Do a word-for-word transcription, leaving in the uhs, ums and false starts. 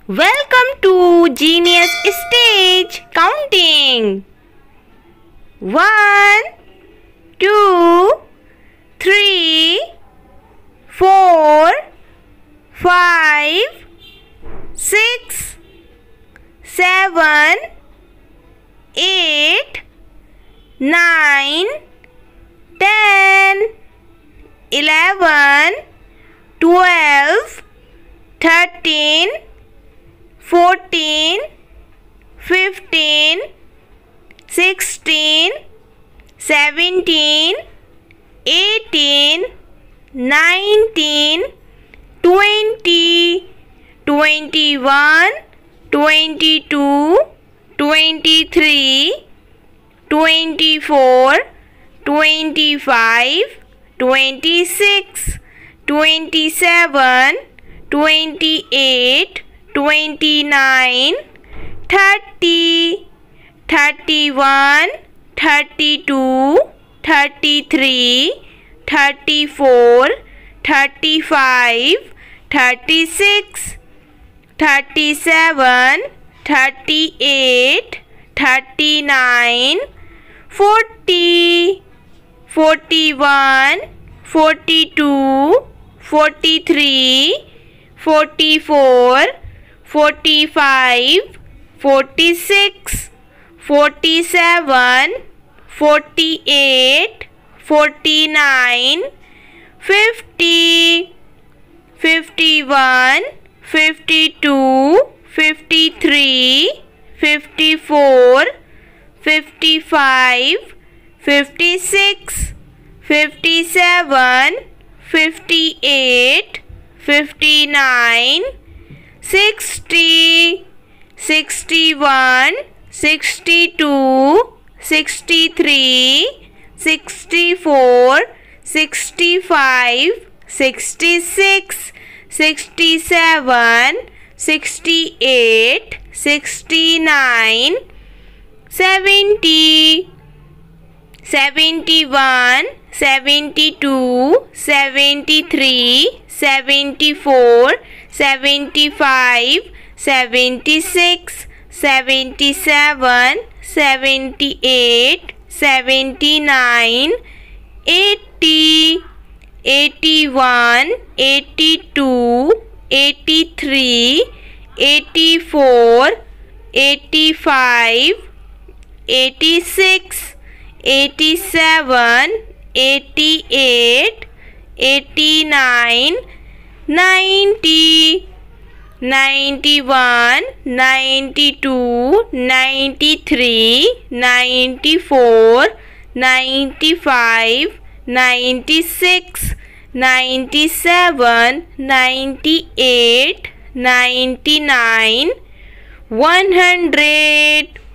Welcome to Genius Stage Counting. One, two, three, four, five, six, seven, eight, nine, ten, eleven, twelve, thirteen, fourteen, fifteen, sixteen, seventeen, eighteen, nineteen, twenty, twenty-one, twenty-two, twenty-three, twenty-four, twenty-five, twenty-six, twenty-seven, twenty-eight, twenty-nine, thirty, thirty-one, thirty-two, thirty-three, thirty-four, thirty-five, thirty-six, thirty-seven, thirty-eight, thirty-nine, forty, forty-one, forty-two, forty-three, forty-four, forty-five, forty-six, forty-seven, forty-eight, forty-nine, fifty, fifty-one, fifty-two, fifty-three, fifty-four, fifty-five, fifty-six, fifty-seven, fifty-eight, fifty-nine, sixty, sixty-one, sixty-two, sixty-three, sixty-four, sixty-five, sixty-six, sixty-seven, sixty-eight, sixty-nine, seventy, seventy-one, seventy-two, seventy-three, seventy-four, seventy-five, seventy-six, seventy-seven, seventy-eight, seventy-nine, eighty, eighty-one, eighty-two, eighty-three, eighty-four, eighty-five, eighty-six, eighty-seven, eighty-eight, eighty-nine, ninety, ninety-one, ninety-two, ninety-three, ninety-four, ninety-five, ninety-six, ninety-seven, ninety-eight, ninety-nine, one hundred.